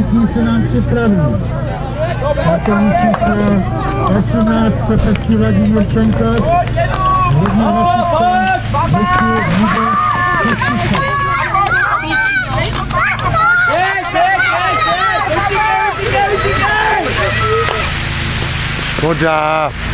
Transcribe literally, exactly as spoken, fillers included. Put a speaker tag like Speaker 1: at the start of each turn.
Speaker 1: třetí se nám připraví. Startovní číslo osmnáct Pepecký Vladimír Čenko. Hodně hlasitce, Vůči, Hugo, Český.
Speaker 2: Voda!